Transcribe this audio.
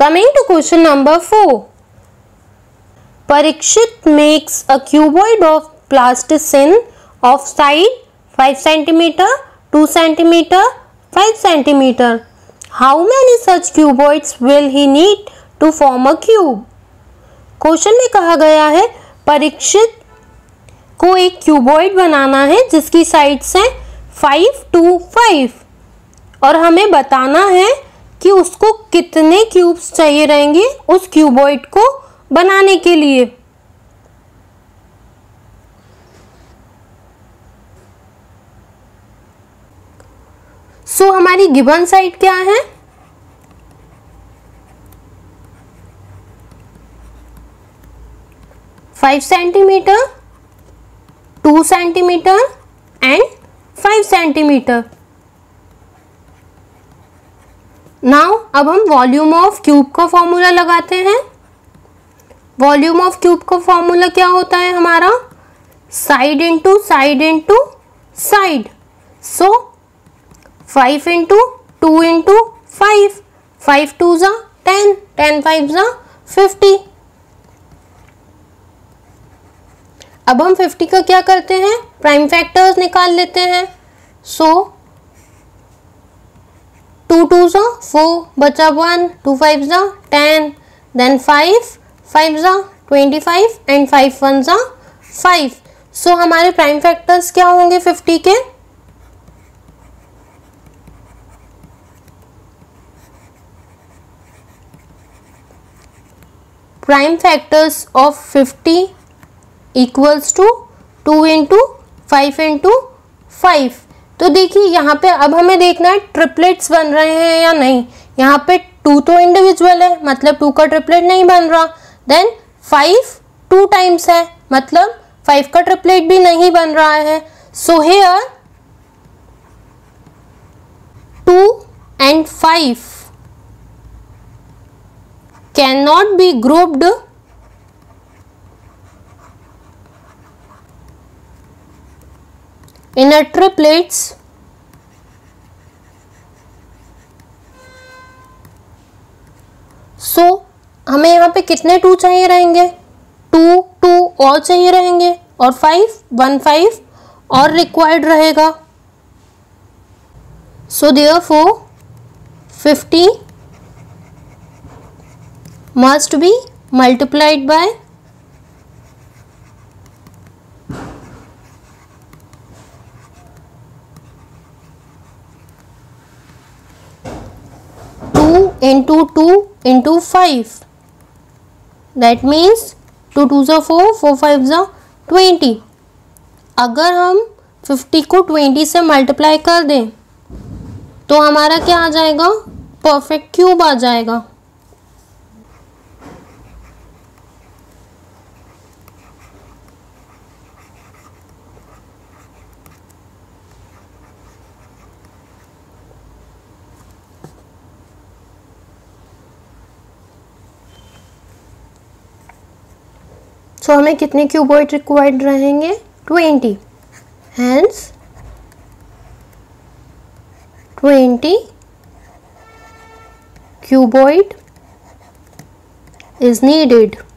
Coming to question number 4. Parikshit makes a cuboid of plasticine of side 5 cm, 2 cm, 5 cm. How many such cuboids will he need to form a cube? Question में कहा गया है परीक्षित को एक cuboid बनाना है जिसकी sides हैं 5 to 5 और हमें बताना है कि उसको कितने क्यूब्स चाहिए रहेंगे उस क्यूबॉइड को बनाने के लिए। सो हमारी गिवन साइड क्या है? Five centimeter, 2 centimeter and 5 centimeter. Now अब हम वॉल्यूम ऑफ क्यूब का फॉर्मूला लगाते हैं। वॉल्यूम ऑफ क्यूब का फॉर्मूला क्या होता है हमारा? Side into side into side. So 5 into 2 into 5, 5 2 जा 10, 10 5 जा 50। अब हम 50 का क्या करते हैं? प्राइम फैक्टर्स निकाल लेते हैं। सो 2 2 जा 4 बचा 1, 2 5 जा 10, देन 5 5 जा 25 एंड 5 1 जा 5। सो हमारे प्राइम फैक्टर्स क्या होंगे 50 के? Prime factors of 50 equals to 2 into 5 into 5। तो देखिए यहाँ पे अब हमें देखना है ट्रिपलेट्स बन रहे हैं या नहीं। यहाँ पे 2 तो इंडिविजुअल है मतलब 2 का ट्रिपलेट नहीं बन रहा। देन 5 2 टाइम्स है मतलब 5 का ट्रिपलेट भी नहीं बन रहा है। So here 2 and 5 cannot be grouped in a triplets so हमें यहाँ पे कितने 2 चाहिए रहेंगे? 2 2 और चाहिए रहेंगे और 5 1 5 और रिक्वायर्ड रहेगा। So therefore 50 must be multiplied by 2 into 2 into 5, that means 2 2 जा 4, 4 5 जा 20। अगर हम 50 को 20 से मल्टीप्लाई कर दें तो हमारा क्या आ जाएगा? परफेक्ट क्यूब आ जाएगा। सो हमें कितने क्यूबॉइड रिक्वायर्ड रहेंगे? 20। Hence 20 cuboid is needed।